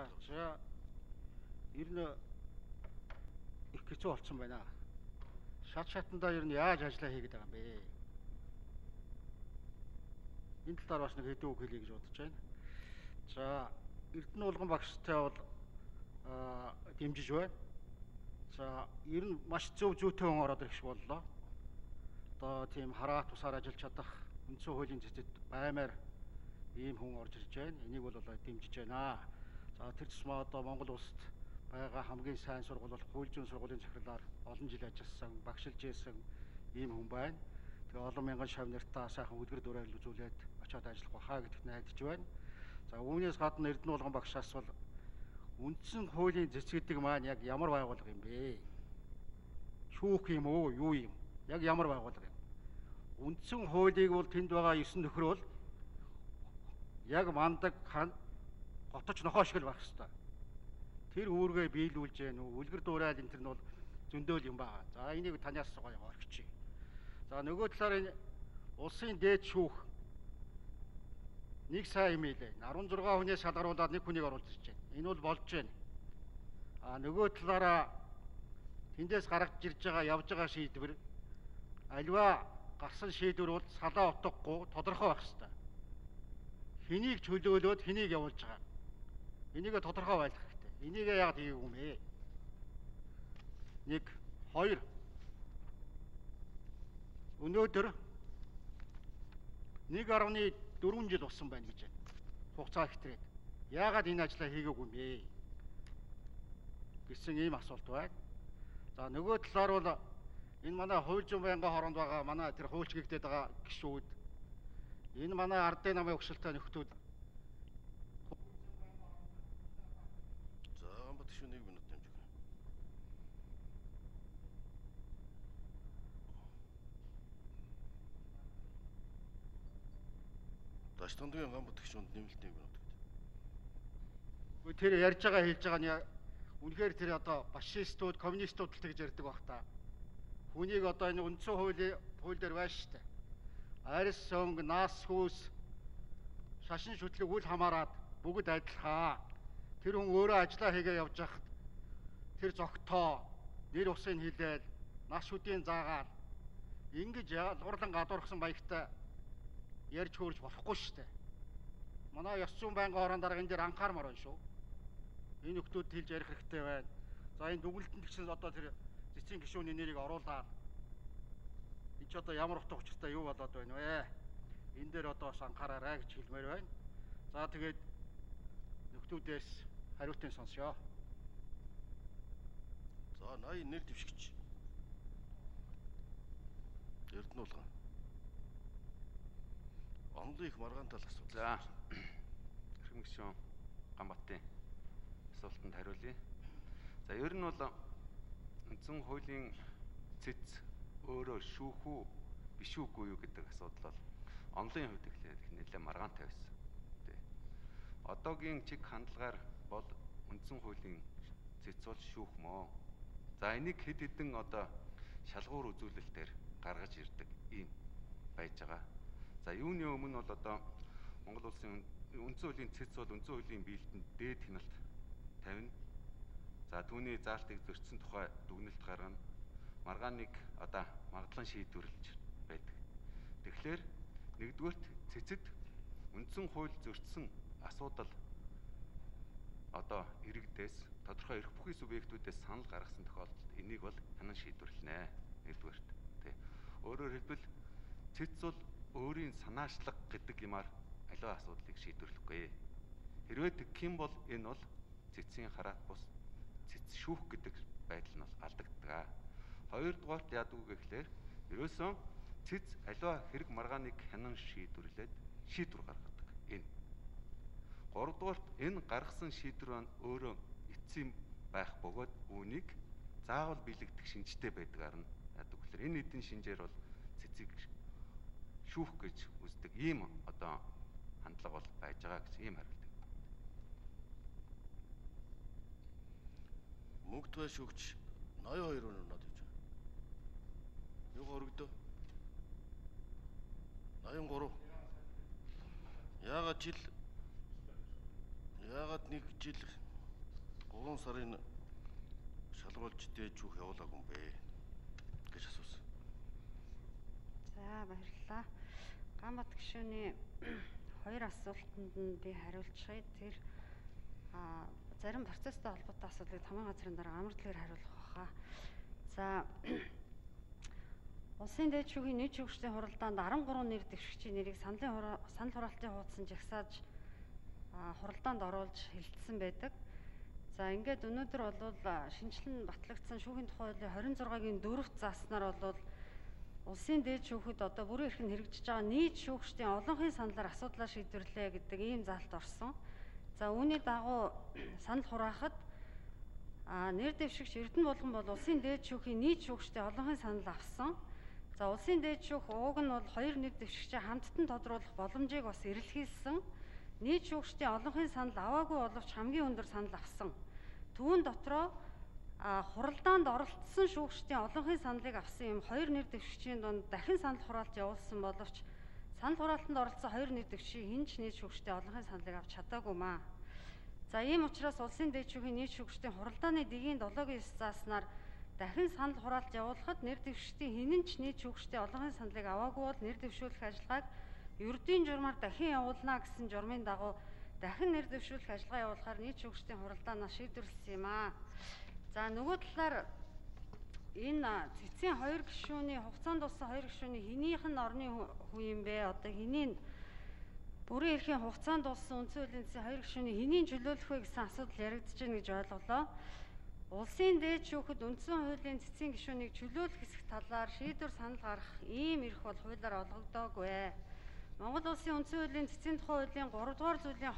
За ер нь их хэцүү болцсон байна. Шатандаа ер нь яаж ажиллаа хийгээд байгаа юм бэ? Энэ талаар бас нэг хэдэн үг хэлье гэж бодож байна. За Эрдэнэ уулган багштай бол дэмжиж байна. За ер нь маш зөв зүйтэй хүн ороод ирэх шиг боллоо. Одоо тийм хараат тусаар ажиллаж чадах үндсэн хуулийн цэцэд баймаар ийм хүн орж ирж байна. Энийг бол дэмжиж байна. За тэр тусмаа одоо Монгол улсад байгаа хамгийн сайн сургууль бол хууль зүйн сургуулийн захирлаар олон жил ажилласан, багшилж ийсэн ийм хүн байна. Тэгээ олон мянган шавнартаа сайхан үлгэр дуурайл үзүүлээд очиод ажиллах бахаа гэдэгт найдаж байна. За үүнээс гадна Эрдэнэ уулган багшаас бол үндсэн хуулийн цэцгэдэг маань яг ямар байгууллага юм бэ? Шүүх юм уу, юу юм? Яг ямар байгууллага юм? Үндсэн хуулийг бол тэнд байгаа 9 нөхөр бол яг мандаг готож нохоо шиг л байх хэвээр. Тэр үүргээ биелүүлж гэнэ үү? Үлгэр дуурайл энэ төр нь бол зөндөөл юм байна. За энийг танаас гоё орхичих. За нөгөө талаар энэ улсын дээд шүүх нэг сайн юм илээ. 16 хүнээс шалгаруулад нэг хүнийг оруулж ирж байна. Энэ бол болж байна. Нөгөө талаараа тэндээс гаргаж ирж байгаа явж байгаа шийдвэр альва гарсан шийдвэр бол салаа утгагүй тодорхой байх ёстой. Хэнийг чөлөөлөөд хэнийг явуулж байгаа. Энийг тодорхой байлгах хэрэгтэй. Энийг яагаад хийгээгүй юм бэ? 1 2 өнөөдөр 1.4 жил болсон байна гэж байна. Хугацаа ихтрээд. Яагаад энэ ажлаа хийгээгүй юм бэ? Гэсэн ийм асуулт байна. За нөгөө талаар бол энэ манай хууль зүйн байнгын хооронд байгаа манай тэр хуульч гэгдээд байгаа гишүүд энэ манай ардын намын өгшөлтэй нөхдүүд Шүү 1 минут дамжиг. Даштандгийн гамбат гүшүүнд нэмэлт 1 минут гэдэг. Тэр ярьж байгаа хэлж байгаа нь үнэхээр тэр одоо фашистууд, коммунистууд л тэгж ярьдаг баг та. Хүнийг одоо энэ үндсэн хууль дээр байна шүү дээ. Арьс өнгө, нас хүүс, шашин шүтлэг үл хамааран бүгд адилхан. Тэр хүн өөрөө ажиллаа хийгээ явж хахад тэр зогтоо нэр усын хилээл нас шүдийн заагаар ингэж ялгуурлан гадуурхсан маягтай ярьж хөөрж болохгүй шүү дээ. Манай ёс зүйн байнгын хооронд дарга энэ дээр анхаармаар байна шүү. Энэ нөхдүүд хэлж ярих хэрэгтэй байна. За энэ дүгнэлтэнд гэсэн одоо тэр цэцгийн гишүүний нэрийг оруулаад энэ ч одоо ямар утга учиртай юу болоод байна вэ? Энэ дээр одоо бас анхаараарай гэж хэлмээр байна. За тэгээд нөхдүүдээс хариултыг сонсё. За 80 нэр дэвшигч. Эрдэнэ уулган. Онлын их маргаан тал асуулт. За хэрхэн гишүүн Гамбатын асуултанд хариулъя. За ер нь бол үндсэн хуулийн цэц өөрөө шүүх үү биш үгүй юу гэдэг асуудал бол онлын хувьд эхлээд нэлээд маргаантай байсан. Тэ. Одоогийн чиг хандлагаар бол үндсэн хуулийн цэц бол шүүх мөө. За энийг хэд хэдэн одоо шалгуур үзүүлэлтээр гаргаж ирдэг ийм байж байгаа. За юуны өмнө бол одоо Монгол улсын үндсэн хуулийн цэц бол үндсэн хуулийн биелэлтэнд дээд хяналт тавина. За түүний заалтыг зөрчсөн тухай дүгнэлт гаргана. Маргааныг одоо магадлан шийдвэрлэж байдаг. Тэгэхээр нэгдүгээрт цэцэд үндсэн хууль зөрчсөн асуудал одоо иргэдээс тодорхой эрх бүхий субъектүүдээс санал гаргасан тохиолдолд энийг бол хянан шийдвэрлэнэ. Нэгдүгээрт. Тэ. Өөрөөр хэлбэл цэц бол өөрийн санаачлаг гэдэг юмар аливаа асуудлыг шийдвэрлэхгүй. Хэрвээ тэгэх юм бол энэ бол цэцийн хараат бус цэц шүүх гэдэг байдал нь бол алдагддаг. Хоёрдугаарт яадаг вэ гэхээр ерөөсөн цэц аливаа хэрэг маргааныг хянан шийдвэрлээд шийдвэр гаргадаг. Энэ. Гуравдугаарт энэ гаргасан шийдвэр маань өөрөө эцсийн байх бөгөөд үүнийг заавал биелэгдэх шинжтэй байдгаар нь яадаг гэхээр энэ эдийн шинжээр бол цэцийг шүүх гэж үздэг ийм одоо хандлага бол байж байгаа гэж ийм хариулт. Мөнгө туй шүүгч 82 өнөөнөд гэж. Юу хорогдоо? 83. Яагаад нэг жил 7 сарын шалгуулж дээж түүх явуулаагүй юм бэ гэж асуусан. За баярлалаа. Ганбат гишүүний хоёр асуултанд нь би хариулчихъя. Тэр зарим процесстэй холбоотой асуудлыг тамгын газрын дараа амар дэлгэр хариулах баха. За Улсын дээд шүүхийн нийт шүүгчдийн хуралдаанд 13 нэр дэвшигчийн нэрийг санал хураалтын хуудсан жагсааж хуралдаанд оруулж хилцсэн байдаг. За ингээд өнөөдөр бол шинжилэн батлагдсан шүүхийн тухай хуулийн 26-гийн 4-т зааснаар бол улсын дээд шүүхэд одоо бүрэн эрхэнд хэрэгжиж байгаа нийт шүүгчдийн олонхын саналаар асуудлаа шийдвэрлэе гэдэг ийм заалт орсон. За үүний дагуу санал хураахад нэр дэвшигч Эрдэнэ Булган бол улсын дээд шүүхийн нийт шүүгчдийн олонхын санал авсан. За улсын дээд шүүх ууг нь бол хоёр нэр дэвшигчээ хамттан тодруулах боломжийг бас эрэлхийлсэн. Нийт шүүгчдийн олонхын санал аваагүй боловч хамгийн өндөр санал авсан. Түүн дотроо хуралдаанд оролцсон шүүгчдийн олонхын саналыг авсан юм хоёр нэр дэвшигчийн дунд дахин санал хураалт явуулсан боловч санал хураалтанд оролцсон хоёр нэр дэвшигчийн хэн ч нийт шүүгчдийн олонхын саналыг авч чадаагүй маа. За ийм учраас улсын дээд шүүхийн нийт шүүгчдийн хуралдааны дэгийн 7-9 зааснаар дахин санал хураалт явуулахад нэр дэвшигчдийн хэн ч нийт шүүгчдийн олонхын саналыг аваагүй бол нэр дэвшүүлэх ажиллагааг ердийн журмаар дахин явуулна гэсэн журмын дагуу дахин нэр дэвшүүлэх ажиллагаа явуулахаар нийт шүүгчдийн хуралдаанаас шийдвэрлэсэн юм аа. За нөгөө талаар энэ цэцгийн хоёр гишүүний хугацаанд дууссан хоёр гишүүний хэнийх нь орны хүн юм бэ? Одоо хэний бүрэн эрхийн хугацаанд дууссан үндсэн хуулийн цэцгийн хоёр гишүүний хэний чөлөөлөх вэ гэсэн асуудал яригдж байна гэж ойлголоо. Улсын дээд шүүхэд үндсэн хуулийн цэцгийн гишүүнийг чөлөөлөх хэсэг талаар шийдвэр санал гаргах ийм эрх бол хуулиар олгогдоогүй. Монгол Улсын үндсэн хуулийн цэцгийн тухай хуулийн 3 дугаар зүйлийн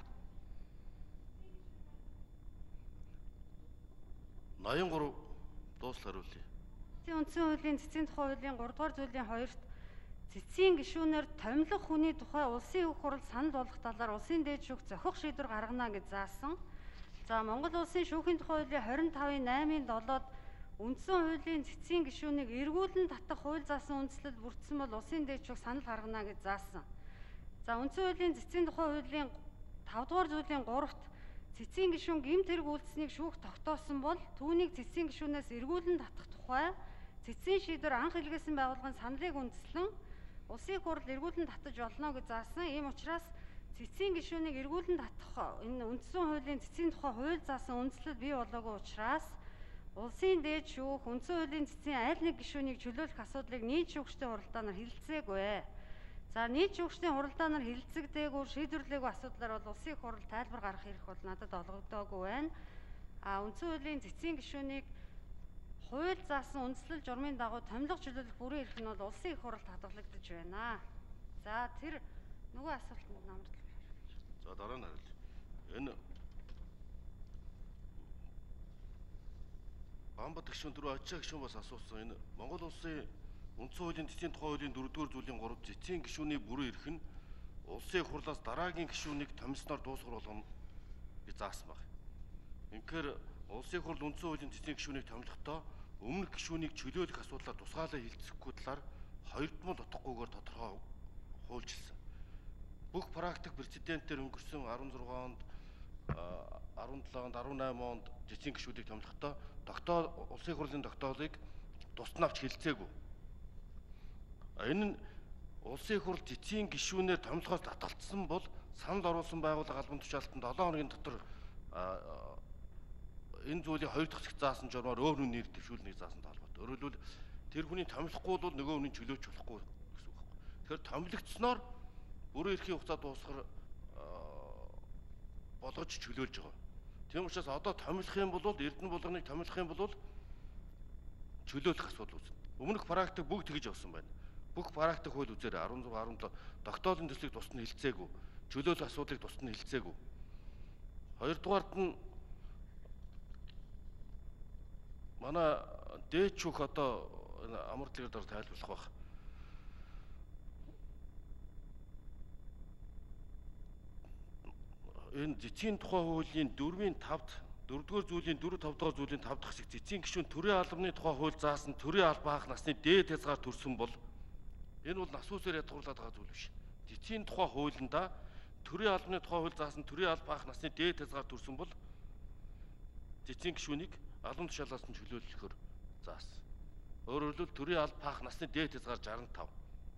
83 дуусал хариулъя. Үндсэн хуулийн цэцгийн тухай хуулийн 3 дугаар зүйлийн 2-т цэцгийн гишүүнээр томилох хүний тухай улсын их хурал санал болгох талаар улсын дээд шүүх зохих шийдвэр гаргана гэж заасан. За Монгол Улсын шүүхийн тухай хуулийн 25-ийн 8-ийн 7-д үндсэн хуулийн цэцгийн гишүүнийг эргүүлэн татах хууль заасан үндслэл бүрдсэн бол улсын дээд шүүх санал гаргана гэж заасан. За үндсэн хуулийн цэцгийн тухай хуулийн 5 дугаар зүйлийн 3-т цэцгийн гишүүн гэмт хэрэг үйлдсэнийг шүүх тогтоосон бол түүнийг цэцгийн гишүүнээс эргүүлэн татах тухай цэцгийн шийдвэр анх илгээсэн байгууллагын саналыг үндэслэн улсын их хурал эргүүлэн татаж болно гэж заасан. Ийм учраас цэцгийн гишүүнийг эргүүлэн татах энэ үндсэн хуулийн цэцгийн тухай хууль заасан үндслэл бий болоогүй учраас улсын дээд шүүх үндсэн хуулийн цэцгийн аль нэг гишүүнийг чөлөөлөх асуудлыг нийт шүүгчдийн хуралдаанаар хэлэлцээгүй. За нийт шүүгчдийн хуралдаанаар хэлэлцэгдээгүй шийдвэрлээгүй асуудлаар бол улсын их хурал тайлбар гаргах эрх бол надад олгогдоогүй байна. Үндсэн хуулийн цэцгийн гишүүнийг хууль заасан үндслэл журмын дагуу томилго чөлөөлөх бүрэн эрх нь бол улсын их хуралд хадгалагдаж байна. За тэр нөгөө асуултанд намар төлөв. За дараа нь хариулъя. Энэ Ганбат гишүүн түрүү Ачаа гишүүн бас асуусан. Энэ Монгол Улсын үндсэн хуулийн цэцгийн тухай хуулийн 4-р зүйлийн 3 цэцгийн гишүүний бүрэн эрх нь улсын их хурлаас дараагийн гишүүнийг томилсноор дуусгар болгоно гэж заасан байна. Инхээр улсын их хурл үндсэн хуулийн цэцгийн гишүүнийг томилохдоо өмнөх гишүүнийг чөлөөлөх асуудлаар тусгаалаа хилцэхгүй талаар хоёрдмол утгагүйгээр тодорхой хуульчилсан. Бүх практик прецедентээр өнгөрсөн 16 онд 17 онд 18 онд цэцгийн гишүүдийг томилохдоо улсын их хурлын тогтоолыг тусад авч хилцээгүй. Энэ нь улсын их хурл цэцгийн гишүүнээр томилохоос татгалцсан бол санал оруулсан байгууллага албан тушаалтанд 7 хоногийн дотор энэ зүйлийг хоёр дахь хэсэгт заасан журмаар өөр хүн нэр дэвшүүлнийг заасан талбарт. Өөрөөр хэлбэл тэр хүний томилохгүй бол нөгөө хүний чөлөөч болохгүй гэсэн үг байна. Тэгэхээр томилогдсноор бүрэн эрхийн хугацаа дуусгар болгож чөлөөлж байгаа. Тийм учраас одоо томилох юм бол Эрдэнэ булганыг томилох юм бол чөлөөлөх асуудал үүснэ. Өмнөх практик бүгд тэгж явсан байна. Бүх практик хууль үзээрэй 16 17 тогтоолын төслийг тусад нь хэлцээгүй. Чөлөөлөх асуудлыг тусад нь хэлцээгүй. Хоёрдугаард нь манай дээд шүүх одоо амар дэлгэр дээр тайлбарлах байх. Энэ цэцгийн тухай хуулийн 4-ийн 5-д 4-р зүйлийн 4-5 дахь зүйлийн 5 дахь хэсэг цэцгийн гишүүн төрийн албаны тухай хууль заасан төрийн албан хаах насны дээд хязгаар төрсөн бол энэ бол нас үсээр ядгуурлаад байгаа зүйл биш. Цэцгийн тухай хуулиндаа төрийн албаны тухай хууль заасан төрийн албан хаах насны дээд хязгаар төрсөн бол эцсийн гишүүнийг алан тушаалаас нь чөлөөлөхөөр заасан. Өөрөөр хэлбэл төрийн алба хаах насны дээд хязгаар 65.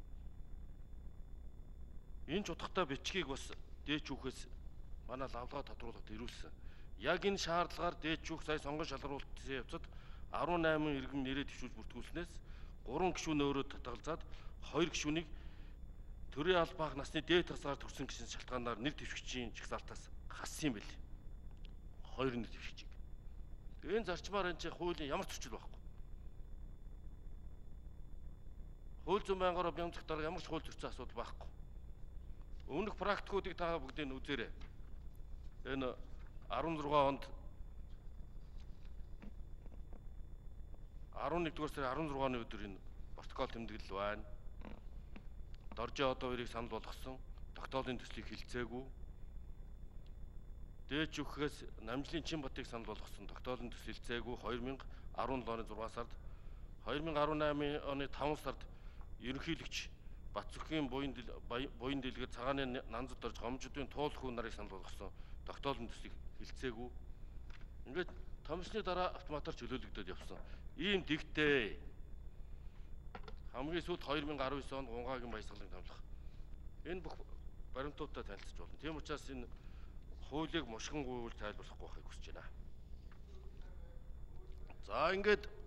Энэ ч утгатай бичгийг бас дээд шүүхээс манай лавлага тодруулахад ирүүлсэн. Яг энэ шаардлагаар дээд шүүх сая сонгон шалгаруулалтын явцад 18 иргэн нэрээ төвшүүлж бүртгүүлснээс 3 гишүүн өөрөө татгалзаад 2 гишүүнийг төрийн алба хаах насны дээд хязгаар төрсэн гэсэн шалтгаанаар нэр дэвшигчийн жагсаалтаас хассан юм байл. 2 нэр дэвшигчийг. Энэ зарчмаар энэ хуулийн ямар зөрчил байхгүй. Хууль зүйн байнгаараа бямцах дараа ямар ч хууль зөрчил асуудал байхгүй. Өмнөх практикуудыг та бүгдийг үзээрэй. Энэ 16 онд 11-р сарын 16-ны өдөр энэ протокол тэмдэглэл байна. Доржоо одоо хоёрыг санал болгосон. Тогтоолын төслийг хилцээгүй. Дээд шүүхээс намжлын Чинбатыг санал болгосон. Тогтоолын төсөл хилцээгүй 2017 оны 6 сард 2018 оны 5 сард ерөнхийлөгч Батцүрхийн буян дэлгэр цагааны нанзад орж гомжуудын туулах хүн нарыг санал болгосон. Тогтоолын төслийг хилцээгүй. Ингээд томсны дараа автоматар чөлөөлөгдөд явсан. Ийм дэгтэй. Хамгийн сүүлд 2019 онд Гунгаагийн баясгалыг тавлах. Энэ бүх баримтуудтай танилцж болно. Тийм учраас энэ хуулийг мушгингуйвал тайлбарлахгүй байхыг хүсэж байна. За ингээд